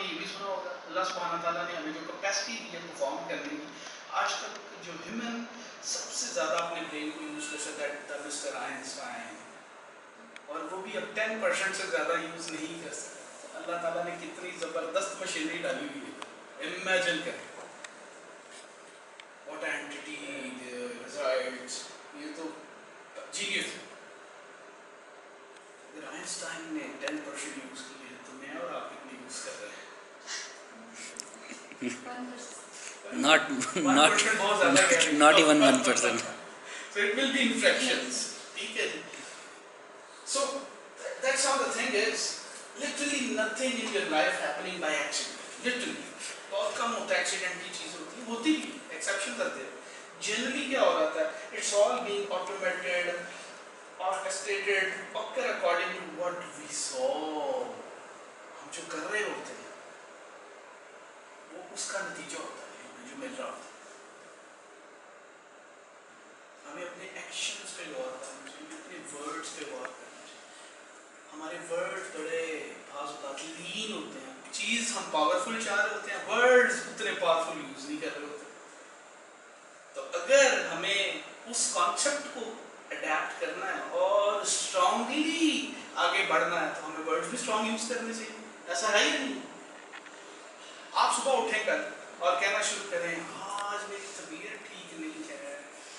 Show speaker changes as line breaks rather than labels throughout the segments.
نے یہ بھی سنا ہوگا اللہ سبحانہ تعالیٰ نے ہمیں جو کیپیسٹی دی ہے پرفارم کرنے کی, آج تک جو ہیومن سب سے زیادہ اپنے برین کو یوز کر سکتا ہے مسٹر آئنسٹائن, اور وہ بھی اب 10% سے زیادہ یوز نہیں کر سکتا. اللہ تعالیٰ نے کتنی زبردست مشینری ڈالی ہوئی ہے, امیجن کریں واٹ اینٹی ریزائٹس, یہ تو جینیس ہے. اگر آئنسٹائن نے 10% یوز کی ہے تو میں اور آپ کتنی یوز کر رہے ہیں؟
not even 1%.
So it will be infractions. ٹھیک ہے جی. So that's how the thing is. Literally nothing in your life happening by accident. Literally. بہت کم ہوتا ہے ایکسیڈنٹ کی چیز ہوتی بھی ایکسیپشن کرتے ہیں. جنرلی کیا ہو رہا ہے, it's all being automated, orchestrated, occur according to what we saw. ہم جو کر رہے ہوتے ہیں وہ اس کا نتیجہ ہوتا ہے ہمیں جو مل رہا ہوتا ہے. ہمیں اپنے ایکشنز پہ غور کرنا چاہیے, اپنے ورڈز پہ غور کرنا چاہیے. ہمارے ورڈز بڑے بعض اوقات لین ہوتے ہیں, چیز ہم پاورفل چاہ رہے ہوتے ہیں, ورڈز اتنے پاورفل یوز نہیں کر رہے ہوتے. تو اگر ہمیں اس کانسیپٹ کو اڈیپٹ کرنا ہے اور اسٹرانگلی آگے بڑھنا ہے تو ہمیں ورڈز بھی اسٹرانگ یوز کرنے چاہیے. ایسا ہے یا نہیں؟ آپ صبح اٹھیں کل اور کہنا شروع کریں آج میری طبیعت ٹھیک نہیں ہے,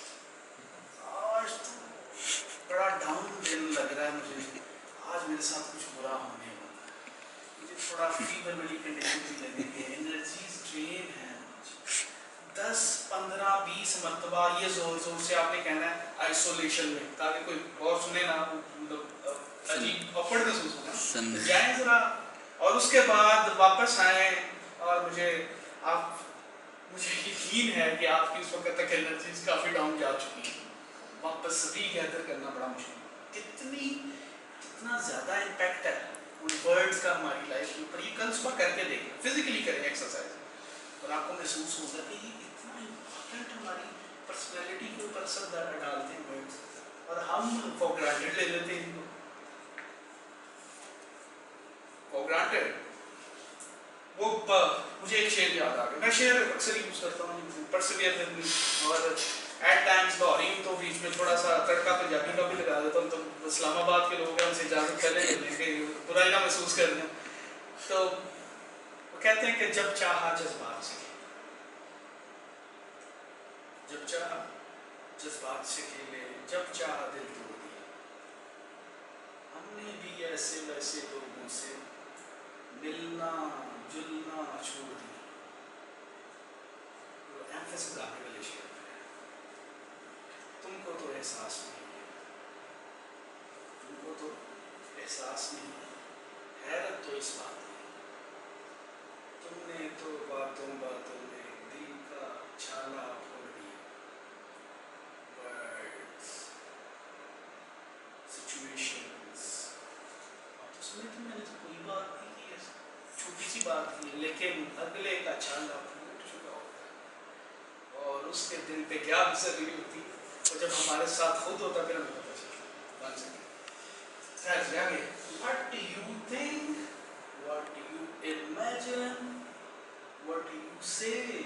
آج تو بڑا ڈاؤن دن لگ رہا ہے مجھے, آج میرے ساتھ کچھ برا ہونے والا ہے, مجھے تھوڑا فیور والی کنڈیشن بھی لگے گی, انرجیز ڈرین ہے. 10-15-20 مرتبہ یہ زور زور سے آپ نے کہنا ہے آئسولیشن میں, تاکہ کوئی اور سنے نا, مطلب عجیب اوپر محسوس ہونا. جائیں ذرا اور اس کے بعد واپس آئیں, اور مجھے یقین ہے کہ آپ کی اس وقت تک انرجیز کافی ڈاؤن جا چکی ہیں. واپس ری گیدر کرنا بڑا مشکل ہے. کتنا زیادہ امپیکٹ ہے ان ورڈز کا ہماری لائف کے اوپر. یہ کل صبح کر کے دیکھیں, فزیکلی کریں ایکسرسائز, اور آپ کو محسوس ہوگا کہ یہ اتنا امپورٹنٹ ہماری پرسنالٹی کے اوپر اثر ڈالتے ہیں ورڈز, اور ہم فار گرانٹیڈ لے لیتے ہیں ان کو, فار گرانٹیڈ. وہ مجھے ایک شعر یاد آ گیا, میں شعر اکثر یوز کرتا ہوں, پرسیویئر ود می, اور ایٹ ٹائمز لاہوری ہوں تو بیچ میں تھوڑا سا تڑکا پنجابی کا بھی لگا دیتا ہوں. تو اسلام آباد کے لوگ ہیں, ان سے اجازت پہلے لے لیں کہ برائی نہ محسوس کر لیں. تو وہ کہتے ہیں کہ جب چاہا جذبات سے, جب چاہا جذبات سے کھیلے, جب چاہا دل توڑ دیا. ہم نے بھی ایسے ویسے لوگوں سے ملنا جلنا چھوڑ دیا. وہ ایمفیسس آنے والے شعر ہے. تم کو تو احساس نہیں ہے, تم کو تو احساس نہیں ہے, حیرت تو اس بات ہے, تم نے تو باتوں باتوں میں دل کا چھالا پھوڑ دیا. ورڈز, سچویشنز, آپ تو سنے تھے میں نے تو کوئی بات نہیں کی ہے, چھوٹی سی بات کی ہے, لیکن اگلے کا چھالا پھوٹ چکا ہوتا ہے, اور اس کے دل پہ کیا گزر رہی ہوتی ہے, اور جب ہمارے ساتھ خود ہوتا پھر ہمیں پتہ چلتا. One second. What do you think? What do you imagine? What do you say?